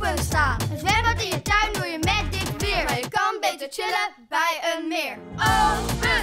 open staan. Een zwembad in je tuin doe je met dit weer. Maar je kan beter chillen bij een meer. Open